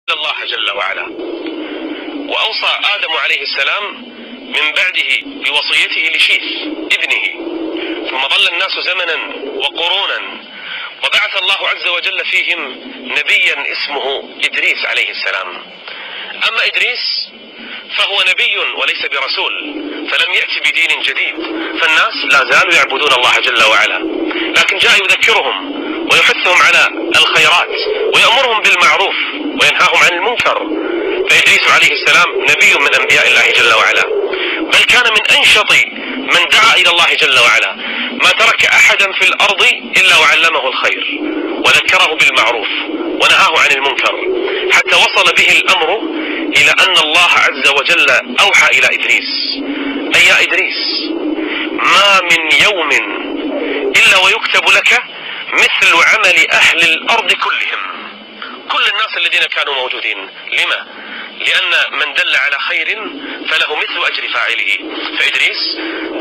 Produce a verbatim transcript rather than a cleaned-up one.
الله جل وعلا. وأوصى آدم عليه السلام من بعده بوصيته لشيث ابنه، ثم ظل الناس زمنا وقرونا، وبعث الله عز وجل فيهم نبيا اسمه إدريس عليه السلام. أما إدريس فهو نبي وليس برسول، فلم يأتي بدين جديد، فالناس لا زالوا يعبدون الله جل وعلا، لكن جاء يذكرهم ويحثهم على الخيرات ويأمرهم بالمعروف وينهاهم عن المنكر. فإدريس عليه السلام نبي من أنبياء الله جل وعلا، بل كان من أنشط من دعا إلى الله جل وعلا، ما ترك أحدا في الأرض إلا وعلمه الخير وذكره بالمعروف ونهاه عن المنكر، حتى وصل به الأمر إلى أن الله عز وجل أوحى إلى إدريس: أي يا إدريس، ما من يوم إلا ويكتب لك مثل عمل أهل الأرض كلهم، كل الناس الذين كانوا موجودين. لما؟ لأن من دل على خير فله مثل أجر فاعله. فإدريس